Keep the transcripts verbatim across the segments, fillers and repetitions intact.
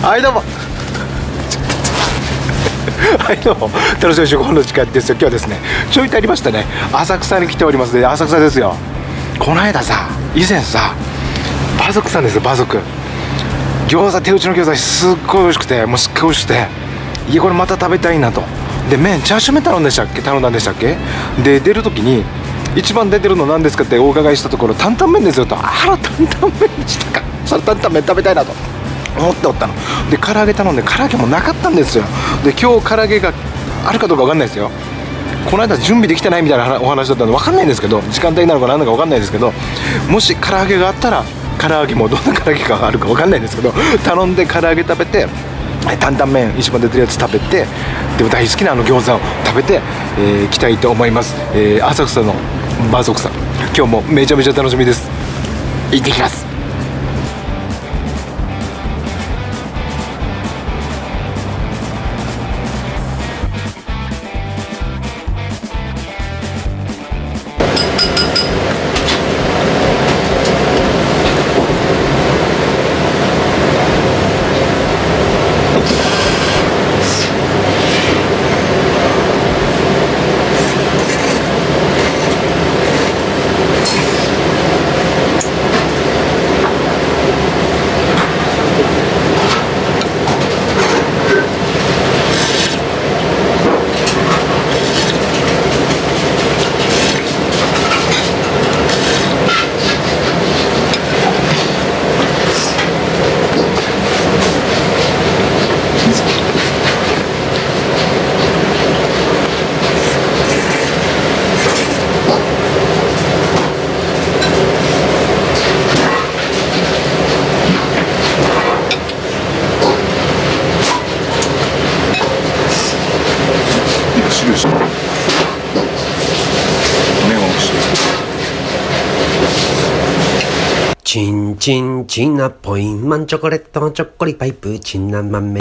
はいどうもはいどうも、楽しみ食本の時間ですよ。今日はですね、ちょいとありましたね、浅草に来ておりますね。浅草ですよ。この間さ、以前さ、馬賊さんですよ、馬賊。餃子、手打ちの餃子すっごい美味しくて、もうすっごい美味しくて、いやこれまた食べたいなと。で、麺、チャーシュー麺頼んでしたっけ頼んだんでしたっけ。で、出る時に一番出てるの何ですかってお伺いしたところ、担々麺ですよと。あら、担々麺でしたか。それ担々麺食べたいなと思っておったので、唐揚げ頼んで唐揚げもなかったんですよ。で、今日唐揚げがあるかどうか分かんないですよ。この間準備できてないみたいなお話だったので分かんないんですけど、時間帯なのか何なのか分かんないですけど、もし唐揚げがあったら唐揚げもどんな唐揚げがあるか分かんないんですけど、頼んで唐揚げ食べて、担々麺一番出てるやつ食べて、でも大好きなあの餃子を食べて、えー、行きたいと思います。えー、浅草の馬賊さん、今日もめちゃめちゃ楽しみです。行ってきます。 チンチンチナポインマンチョコレートチョコリパイプチンナ豆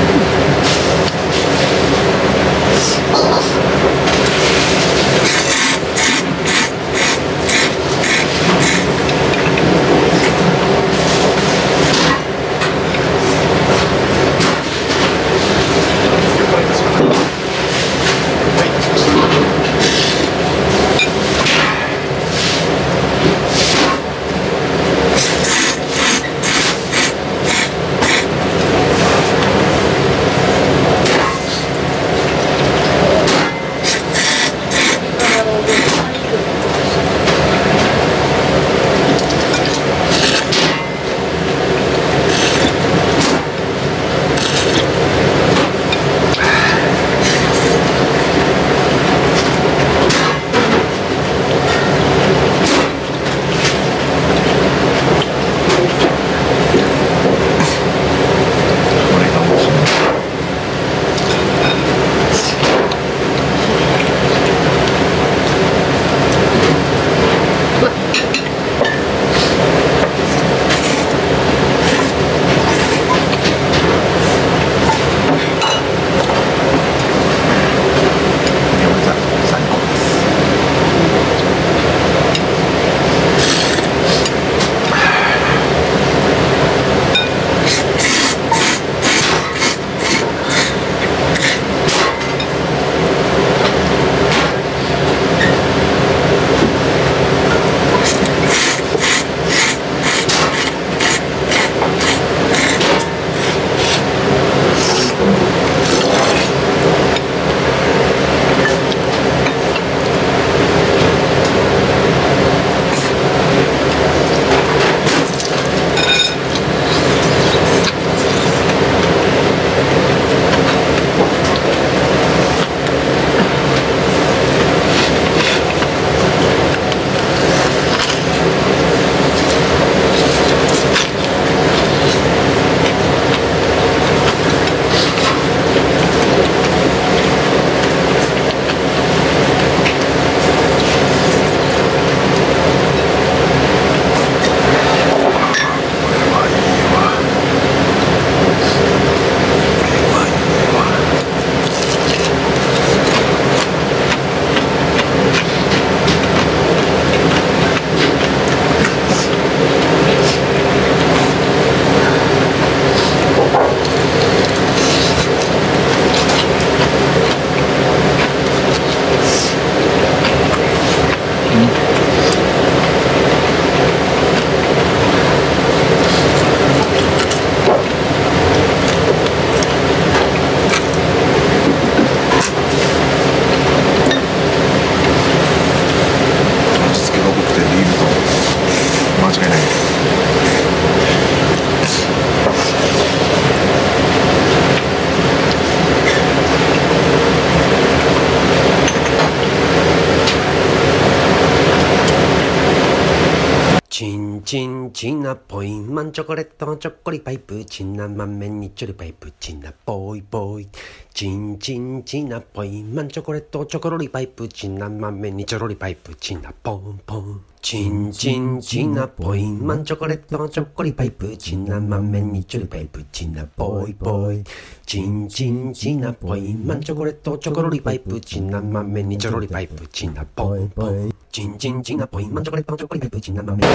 ンチンチナポインマンチョコレートチョコリパイプチナ豆にチョリパイプチナボーイボーイチンチンチナポインマンチョコレートチョコロリパイプチナ豆にチョロリパイプチナポンポンチンチンチナポインマンチョコレートチョコリパイプチナ豆にチョリパイプチナボーイボーイチンチンチナポインマンチョコレートチョコロリパイプチナ豆にチョロリパイプチナポンポンチンチンチナポインマンチョコレートチョコリパイプチナ豆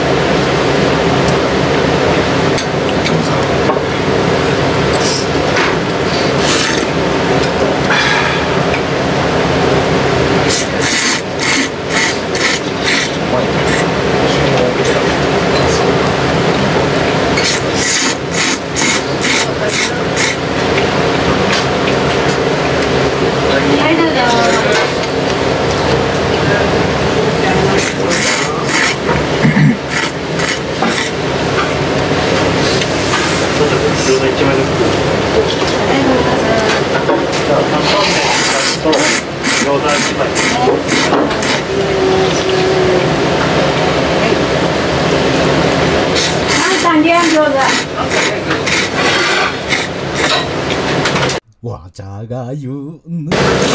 わちゃが言うぬ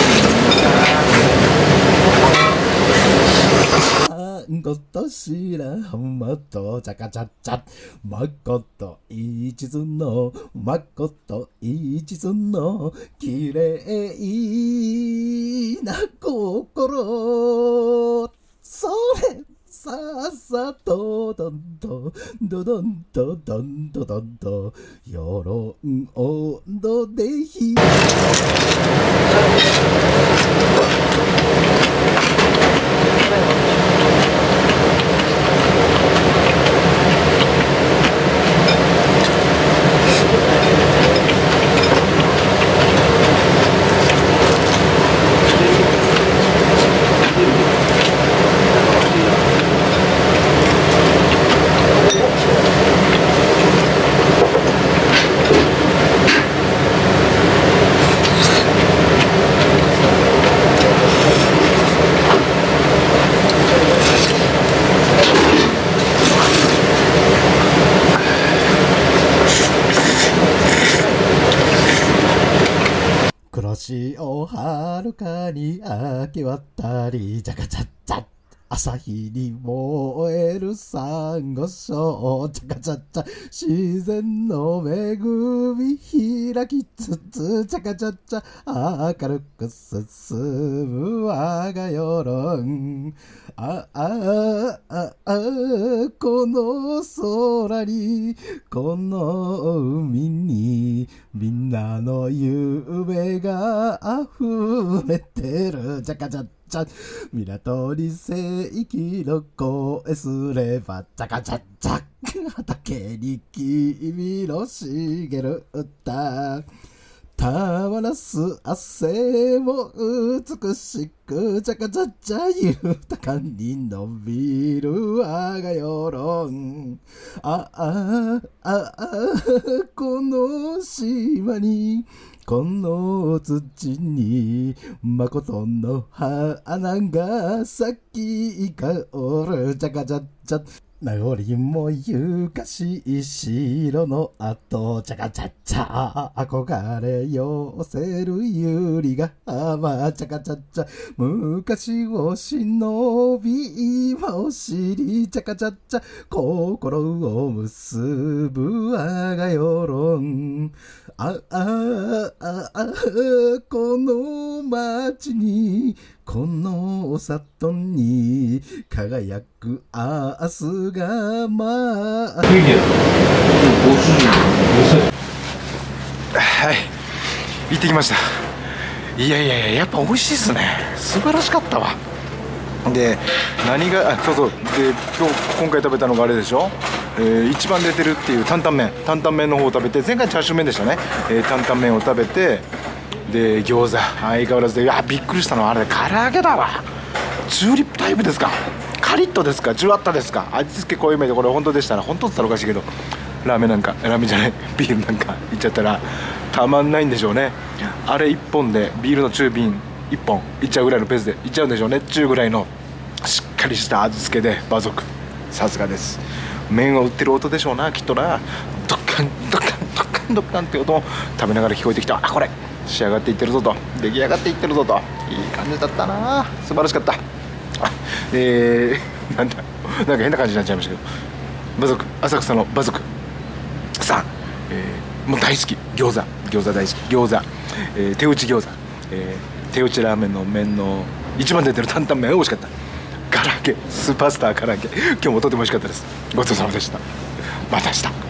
んことしらまとちゃかちゃちゃまこと一途のまこと一途のきれいな心それさっさとどんとどどんとどんとどんとよろん温度でひ黒潮はるかに明け渡りじゃかちゃっちゃ朝日に燃えるサンゴ礁ちゃかちゃっちゃ自然の恵み開きつつちゃかちゃっちゃ明るく進む我が世論ああああこの空にこの海にみんなの夢が溢れてるちゃかちゃっちゃ港に世紀の声すればちゃかちゃっちゃ畑に君の茂る歌たまらす汗も美しくちゃかちゃっちゃ豊かに伸びる我が世論ああああこの島にこの土に誠の花が咲き香るちゃかちゃっちゃ名残もゆかしい城の跡ちゃかちゃっちゃ憧れ寄せる百合が浜ちゃかちゃっちゃ昔を忍び今を知りちゃかちゃっちゃ心を結ぶ我が世論ああああこの街にこのお里に輝く明日がまあはい行ってきました。いやいやいややっぱ美味しいっすね。素晴らしかったわ。で何があそうそうで今日今回食べたのがあれでしょ、えー、一番出てるっていう担々麺担々麺の方を食べて前回チャーシュー麺でしたね、えー、担々麺を食べてで餃子相変わらずでいやびっくりしたのはあれ唐揚げだわ。チューリップタイプですかカリッとですかジュワッとですか味付け濃いめでこれ本当でしたら本当って言ったらおかしいけどラーメンなんかラーメンじゃないビールなんかいっちゃったらたまんないんでしょうね。あれいっぽんでビールの中瓶いっぽんいっちゃうぐらいのペースでいっちゃうんでしょうね。中ぐらいのしっかりした味付けで馬賊さすがです。麺を売ってる音でしょうな、きっとな。ドッカンドッカンドッカンドッカンって音も食べながら聞こえてきた。あ、これ仕上がっていってるぞと、出来上がっていってるぞと、いい感じだったな。素晴らしかった。あ、えー、なんだなんか変な感じになっちゃいましたけど、馬族、浅草の馬族さん、えー、もう大好き、餃子餃子大好き、餃子、えー、手打ち餃子、えー、手打ちラーメンの麺の一番出てる担々麺美味しかった。唐揚げ、スーパースター唐揚げ、今日もとても美味しかったです。ごちそうさまでした。また明日。